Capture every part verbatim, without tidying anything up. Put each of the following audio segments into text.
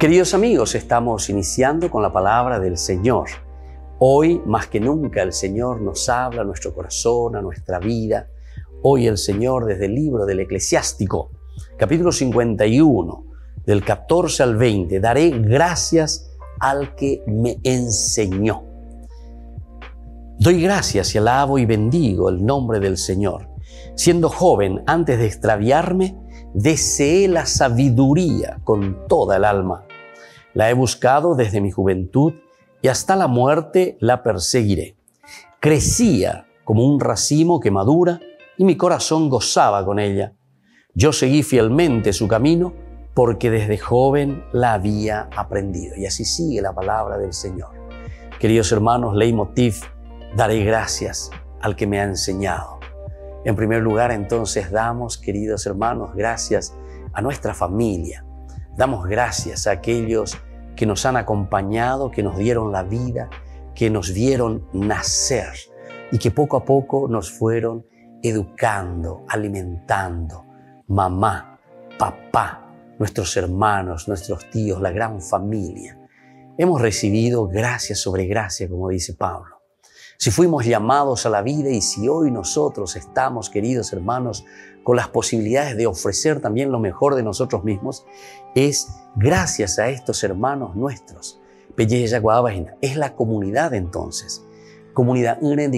Queridos amigos, estamos iniciando con la palabra del Señor. Hoy, más que nunca, el Señor nos habla a nuestro corazón, a nuestra vida. Hoy el Señor, desde el libro del Eclesiástico, capítulo cincuenta y uno, del catorce al veinte, daré gracias al que me enseñó. Doy gracias y alabo y bendigo el nombre del Señor. Siendo joven, antes de extraviarme, deseé la sabiduría con toda el alma. La he buscado desde mi juventud y hasta la muerte la perseguiré. Crecía como un racimo que madura y mi corazón gozaba con ella. Yo seguí fielmente su camino porque desde joven la había aprendido. Y así sigue la palabra del Señor. Queridos hermanos, leitmotiv, daré gracias al que me ha enseñado. En primer lugar, entonces, damos, queridos hermanos, gracias a nuestra familia. Damos gracias a aquellos que nos han acompañado, que nos dieron la vida, que nos vieron nacer y que poco a poco nos fueron educando, alimentando. Mamá, papá, nuestros hermanos, nuestros tíos, la gran familia. Hemos recibido gracia sobre gracia, como dice Pablo. Si fuimos llamados a la vida y si hoy nosotros estamos, queridos hermanos, con las posibilidades de ofrecer también lo mejor de nosotros mismos, es gracias a estos hermanos nuestros. Es la comunidad entonces. Comunidad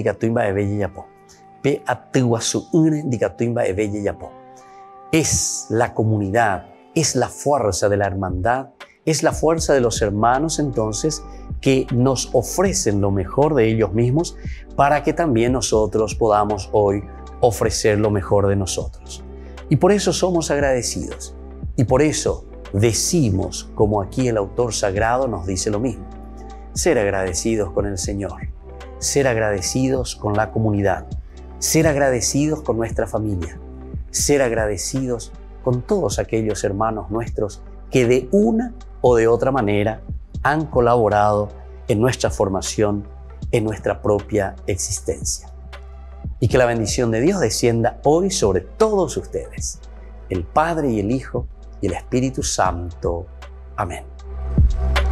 es la comunidad, es la fuerza de la hermandad, es la fuerza de los hermanos entonces que nos ofrecen lo mejor de ellos mismos para que también nosotros podamos hoy ofrecer lo mejor de nosotros. Y por eso somos agradecidos. Y por eso decimos, como aquí el autor sagrado nos dice lo mismo, ser agradecidos con el Señor, ser agradecidos con la comunidad, ser agradecidos con nuestra familia, ser agradecidos con todos aquellos hermanos nuestros que de una o de otra manera han colaborado en nuestra formación, en nuestra propia existencia. Y que la bendición de Dios descienda hoy sobre todos ustedes, el Padre y el Hijo y el Espíritu Santo. Amén.